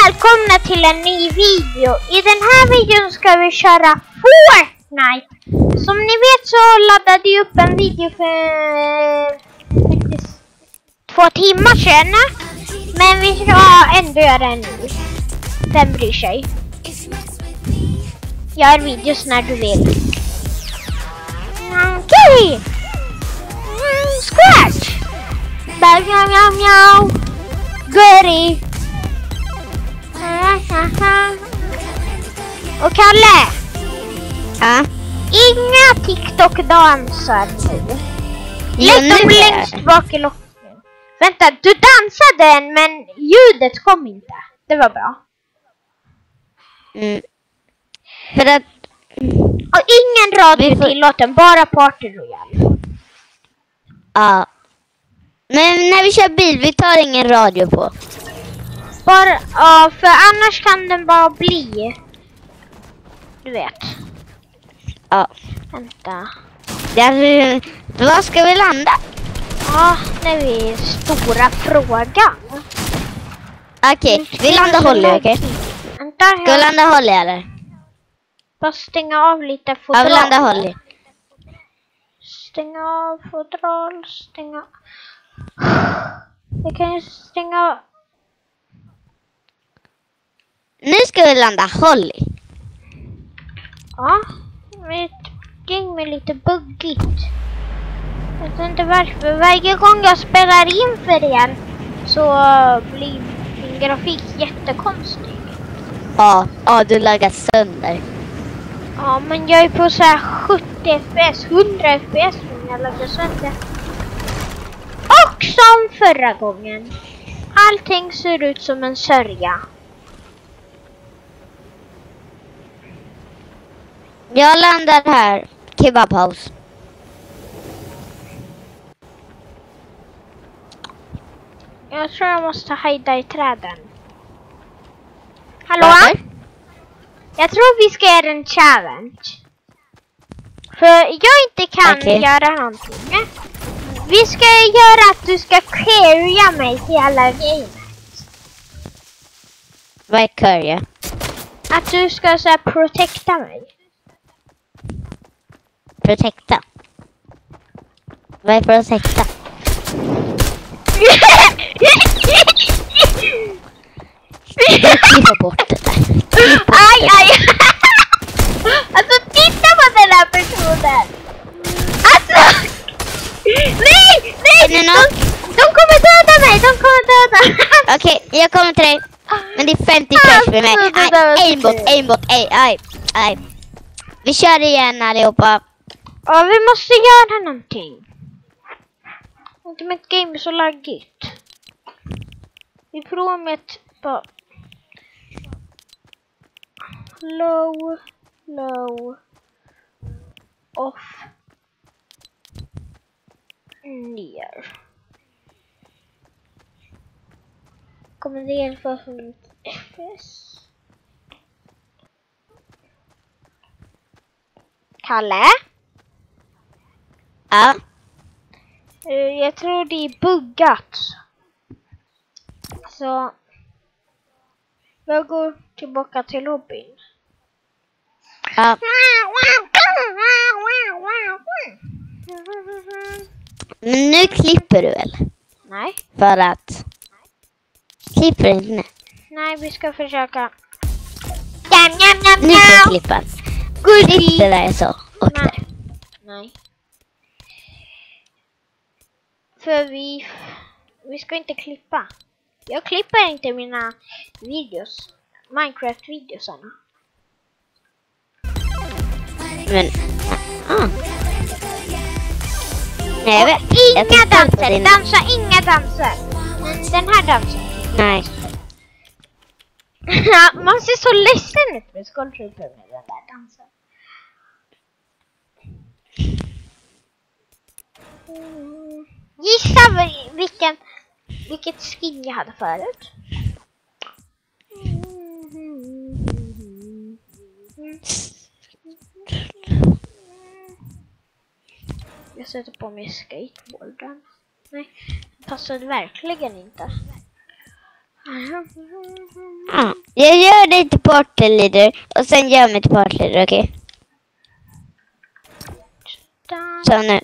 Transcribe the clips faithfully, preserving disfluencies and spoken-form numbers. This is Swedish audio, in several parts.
välkomna till en ny video. I den här videon ska vi köra Fortnite. Som ni vet så laddade jag upp en video för faktiskt två timmar sedan. Men vi ska ändå göra en ny. Vem bryr sig? Gör videos när du vill. Okej! Okay. Mm, scratch! Bye, meow, meow, meow. Goody! Och Kalle! Ja? Inga TikTok-dansar nu. Lägg dem längst bak i locken. Vänta, du dansade en men ljudet kom inte. Det var bra. Mm. För att... Och ingen radio får... tillåten, bara Party Royale. Ja. Men när vi kör bil, vi tar ingen radio på. Bara, ja, för annars kan den bara bli... Du vet. Ja. Vänta. Där, var ska vi landa? Ja, det är stora frågan. Okej, okay, vi landar Holly, okej? Okay? Vänta, ska vi landa Holly eller? Bara stänga av lite fodral. Ja, vi landar Holly. Stänga av fodral, stänga... Jag kan ju stänga av... Nu ska vi landa Holly. Ja, mitt game är lite buggigt. Jag vet inte varför. Varje gång jag spelar in för er så blir min grafik jättekonstig. Ja, ja du laggar sönder. Ja, men jag är på så här sjuttio F P S, hundra F P S när jag laggar sönder. Och som förra gången. Allting ser ut som en sörja. Jag landar här. Kebabhouse. Jag tror jag måste hejda i träden. Hallå? Varför? Jag tror vi ska göra en challenge. För jag inte kan okay. göra någonting. Vi ska göra att du ska carrya mig till alla games. Vad är carrya? Att du ska så här protecta mig. Protecta? Vad är protecta? Klippa bort det där. Klippa aj, aj! Alltså titta på den här personen! Alltså! Nej! Nej! De, de kommer döda mig! De kommer döda! Okej, okay, jag kommer till dig. Men det är femtio pers för mig. Aj, aimbot, aimbot, aj, aj, aj. Vi kör igen allihopa. Ja, vi måste göra någonting. Inte med ett game så laggigt. Vi provar med ett på low, low, off, ner. Kommer det hjälpa för mitt F P S? Kalle? Ja? Jag tror det är buggat. Så jag går tillbaka till lobbyn. Ja. Men nu klipper du väl? Nej. För att... Klipper inte. Nej, vi ska försöka... Jam, jam, jam, nu ska jag klippa. Klipp det där så. Och Nej. där. Nej. För vi... Vi ska inte klippa. Jag klipper inte mina videos. Minecraft-videosarna. Men... Ah. Nej, jag vet. Inga jag danser! Din... Dansa inga danser! Men den här dansen. Nej. Man ser så ledsen ut med skoltrupper med den där dansen. Mm. Gissa vilken, vilket skin jag hade förut. Jag sätter på mig skateboarden. Nej, det passade verkligen inte. Ja, jag gör dig till partyleader och sen gör mig till partyleader, okej? Okay? Så nu.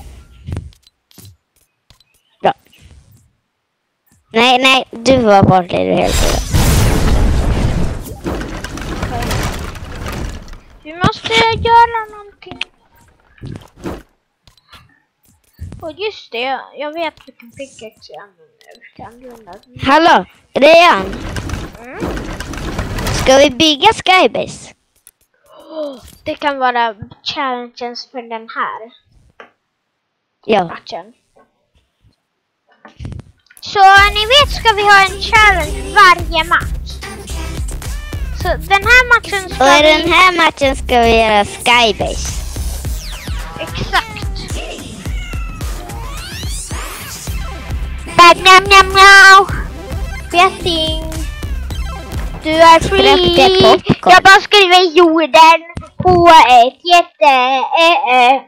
Bra. Nej, nej, du var partyleader helt enkelt. Vi måste göra någonting. Och just det, jag, jag vet vilken pickaxe jag använder. Hallå, Rian. Mm? Ska vi bygga Skybase? Oh, det kan vara challenges för den här ja. matchen. Så ni vet ska vi ha en challenge varje match. Så den här matchen ska Och i vi... den här matchen ska vi göra Skybase. Exakt. Bad nam nam now. Betting. Du är fri. Jag bara skriver jorden på ett jätte äh,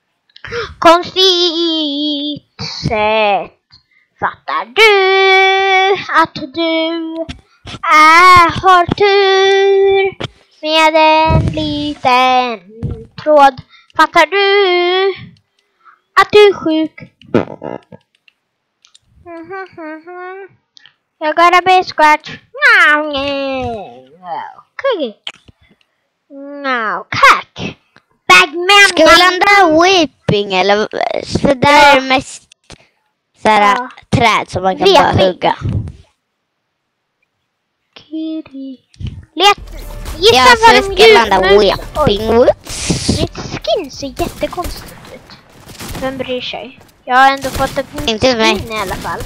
konstigt sätt. Fattar du att du är, har tur med en liten tråd? Fattar du att du är sjuk? Jag gotta be scratch. No, cookie. No, cack. Bagman. Ska vi landa whipping eller? För där ja. Är det mest såhär ja. Träd som man kan Vet bara vi. Hugga. Kitty. Let. Gissa ja, vad så vi ska landa whipping woods. Mitt skin ser jättekonstigt ut. Vem bryr sig? Jag har ändå fått ett nytt Inte mig. skin i alla fall.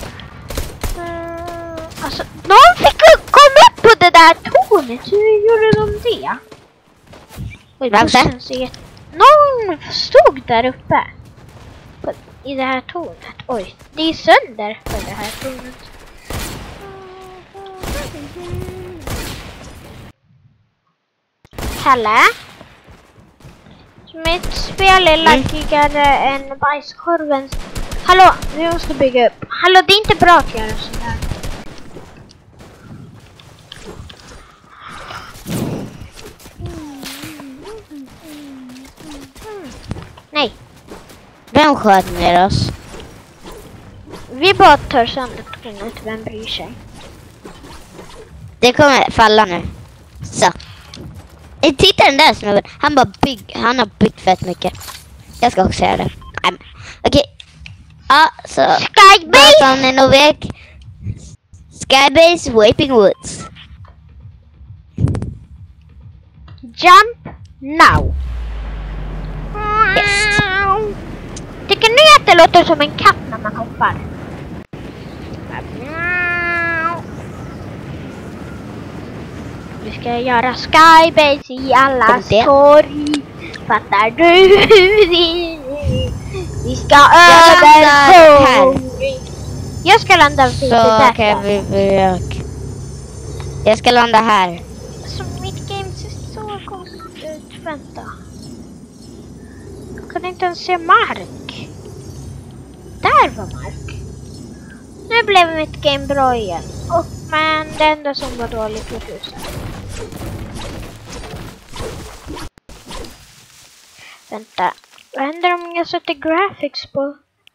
Uh, alltså, någon fick komma upp på det där tornet. Hur gjorde de det? Oj, Varför? Någon stod där uppe. På, I det här tornet. Oj, det är sönder på det här tornet. Kalle? Mitt spel är laggigare mm. än bajskorven. Hallå, vi måste bygga upp. Hallå, det är inte bra att göra sådär. Nej. Vem sköt ner oss? Vi bara tar sönder tornet, vem bryr sig? Det kommer falla nu. Så. Titta den där snubben. Han bara bygg, han har byggt fett mycket. Jag ska också göra det. Okej. Okay. Ja, så. Skybase! Datorn är väg. Skybase Whipping Woods. Jump now. Yes. Tycker ni att det låter som en katt när man hoppar? Vi ska göra Skybase i alla torg. Fattar du? Vi ska över. Jag ska landa vid så där. Kan vi försöka. Jag ska landa här. Så mitt game ser så konstigt ut. Vänta. Jag kan inte ens se mark. Där var mark. Nu blev mitt game bra igen. Oh, men det enda som var dåligt var huset. Vänta. Vad händer om jag sätter graphics på?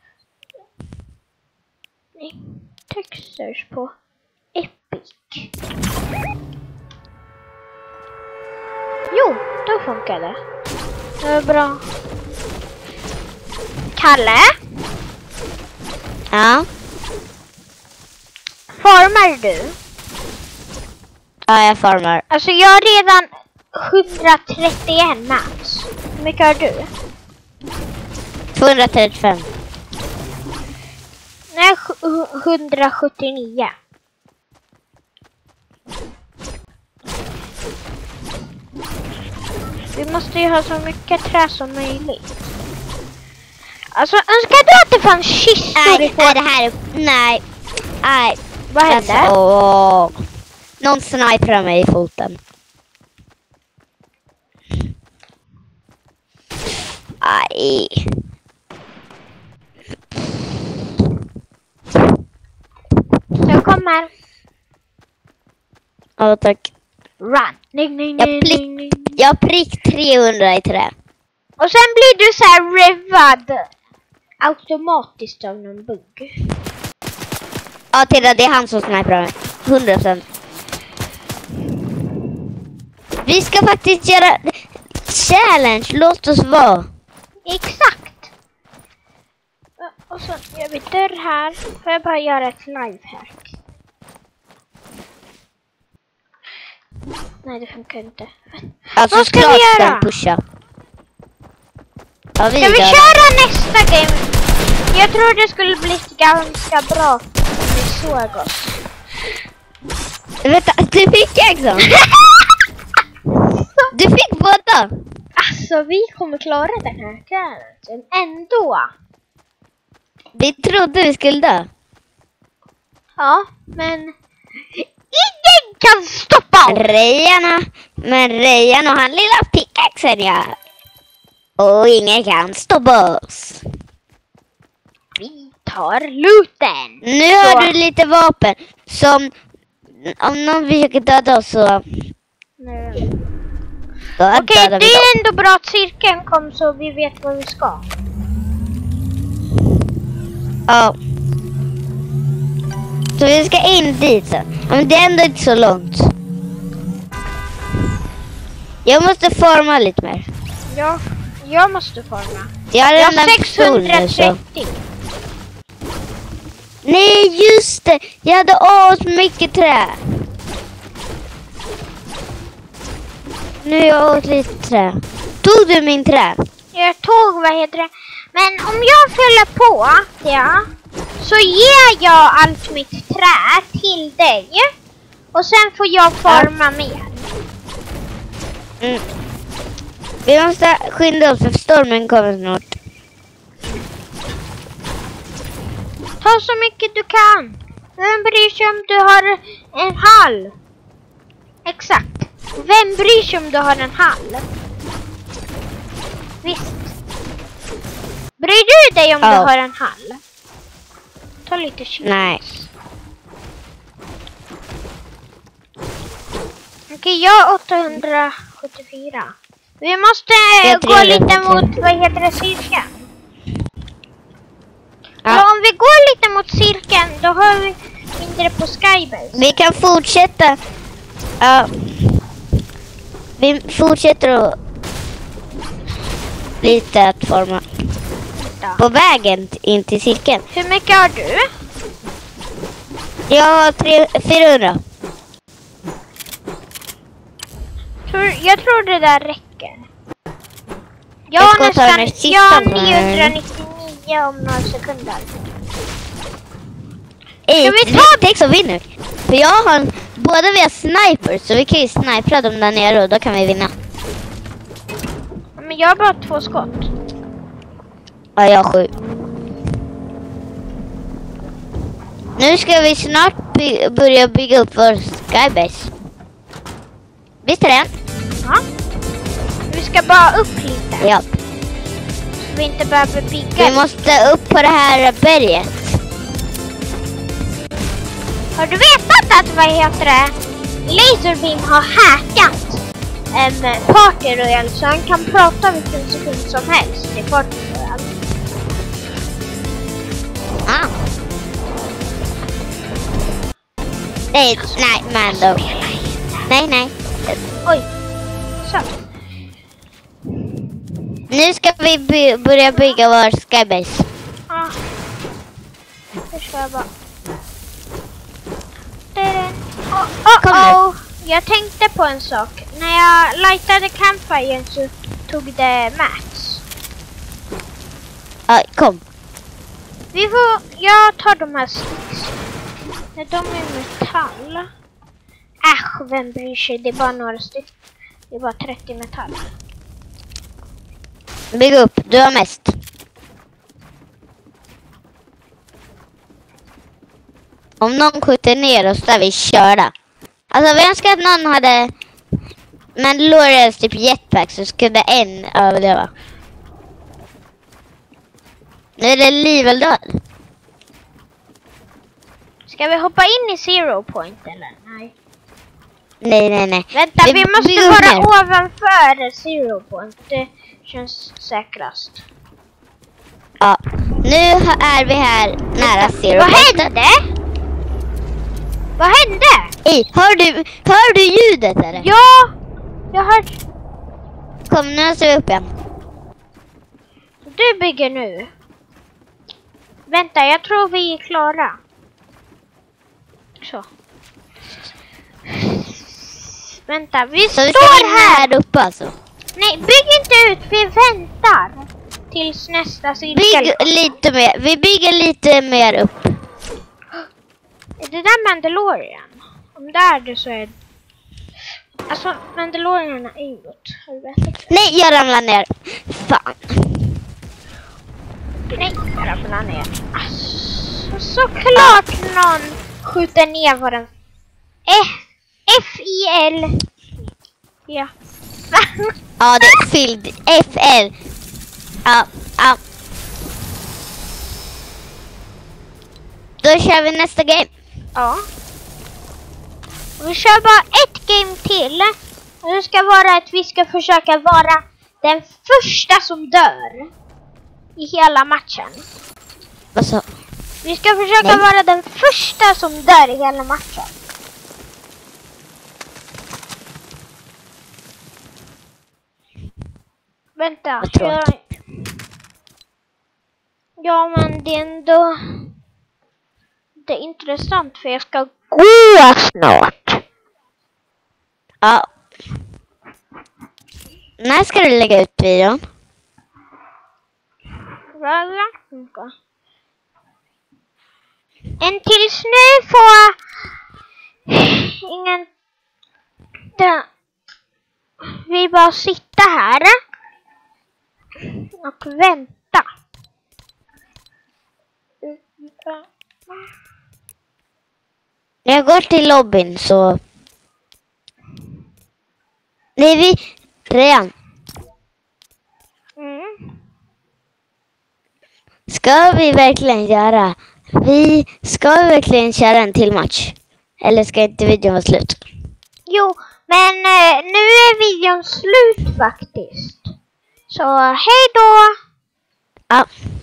Nej. Textures på Epic. Jo, då funkar det. Det är bra. Kalle? Ja? Farmar du? Ja, jag farmar. Alltså jag har redan etthundratrettioen max. Hur mycket har du? tvåhundratrettiofem. Nej, etthundrasjuttionio. Vi måste ju ha så mycket trä som möjligt. Alltså, önskar du att det fanns kistor i Nej, det här. Nej. Nej. Vad hände? Alltså, åh. Någon sniper mig i foten. Aj. Jag kommer. Ja, tack. Run. Nej, nej, Jag nej, prick, nej, nej. jag prick trehundra i trä. Och sen blir du så här revad automatiskt av någon bugg. Ja, titta, det är han som sniprar mig. hundra procent. Vi ska faktiskt göra challenge. Låt oss vara. Exakt. Och så gör vi dörr här. Får jag bara göra ett livehack? Nej, det funkar inte. Alltså, Vad ska klart vi ska göra? pusha. Ja, vi Ska vi gör köra nästa game? Jag tror det skulle bli ganska bra om vi såg oss. det. Vänta, du fick exam. Du fick båda. Alltså, vi kommer klara den här kvällen ändå. Vi trodde vi skulle dö. Ja, men ingen kan stoppa oss. Rejarna, men Rejan och han lilla pickaxen, ja. Och ingen kan stoppa oss. Vi tar looten. Nu Så. har du lite vapen. Som om någon försöker döda oss så... Nej. Då Okej, dödar det vi dem. är ändå bra att cirkeln kom så vi vet var vi ska. Ja. Så vi ska in dit sen. Men det är ändå inte så långt. Jag måste forma lite mer. Ja, jag måste forma. Jag har Jag redan har en pistol nu, så. sexhundratrettio. Nej, just det. Jag hade åt mycket trä. Nu är jag åt lite trä. Tog du min trä? Jag tog, vad heter det? Men om jag fyller på, ja, så ger jag allt mitt trä till dig. Och sen får jag forma mer. Mm. Vi måste skynda oss för stormen kommer snart. Ta så mycket du kan. Vem bryr sig om du har en hall? Exakt. Vem bryr sig om du har en hall? Visst. Bryr du dig om Ja. du har en hall? Ta lite chips. Nej. Okej, jag har åttahundrasjuttiofyra. Vi måste Jag gå tror lite det. mot, vad heter det, cirkeln. Ja. Så om vi går lite mot cirkeln, då har vi mindre på skybase. Vi kan fortsätta. Ja. Vi fortsätter att lite att forma på vägen in till cirkeln. Hur mycket har du? Jag har tre, fyrahundra. Tror, jag tror det där räcker. Jag Jag har ska ta nästan, den här sista jag har här. niohundranittionio om några sekunder. Ej, vi vi ta- tänk så vinner. För jag har, båda vi har snipers så vi kan ju snipra dem där nere och då kan vi vinna. Men jag har bara två skott. Ja, jag har sju. Nu ska vi snart by- börja bygga upp vår skybase. Visst är det? Ja. Vi ska bara upp lite. Ja. Så vi inte behöver bygga. Vi måste upp på det här berget. Har du vetat att, vad heter det, Laserbeam har hackat en Party Royale så han kan prata vilken sekund som helst i Party Royale. Ah. Nej, nej, men då. Nej, nej. Oj. Så. Nu ska vi by- börja bygga vår skybase. Ja. Nu ska jag bara. Oh, oh, Kom nu. oh. Jag tänkte på en sak. När jag lightade campfire så tog det max. Ja, kom. Vi får, jag tar de här sticks. Nej, de är metall. Äsch, vem bryr sig? Det är bara några stycken. Det är bara trettio metall. Bygg upp, du har mest. Om någon skjuter ner oss där vi körda. Alltså vi önskar att någon hade Mandalorians typ jetpack så skulle en överleva. Nu är det liv eller död. Ska vi hoppa in i zero point eller? Nej. Nej, nej, nej. Vänta, vi, vi måste vi vara ner. Ovanför Zero Point. Det känns säkrast. Ja, nu är vi här nära Zero Vad Point. Vad hände? Vad hände? Ej, hör du, hör du ljudet eller? Ja, jag hör. Kom, nu ser vi upp igen. Du bygger nu. Vänta, jag tror vi är klara. Så. Vänta, vi så står vi här. här uppe alltså. Nej, bygg inte ut. Vi väntar tills nästa cirkel. Bygg lite mer. Vi bygger lite mer upp. Är det där Mandalorian? Om det är det så är det... Alltså, Mandalorian är inåt. Nej, jag ramlar ner. Fan. Nej, jag ramlar ner. Alltså, såklart någon skjuter ner våran... F I L. Ja. Ja, det är fylld. F L. Ja, ja. Då kör vi nästa game. Ja. Vi kör bara ett game till. Och det ska vara att vi ska försöka vara den första som dör i hela matchen. Vad så? Vi ska försöka Nej. vara den första som dör i hela matchen. Vänta. Jag... Ja, men det är ändå... Det är intressant för jag ska gå snart. Ja. När ska du lägga ut videon? En tills nu får ingen... Vi bara sitta här och vänta. Jag går till lobbyn så... Nej, vi... Redan. Mm. Ska vi verkligen göra... Vi ska vi verkligen köra en till match? Eller ska inte videon vara slut? Jo, men eh, nu är videon slut faktiskt. Så hej då! Ja.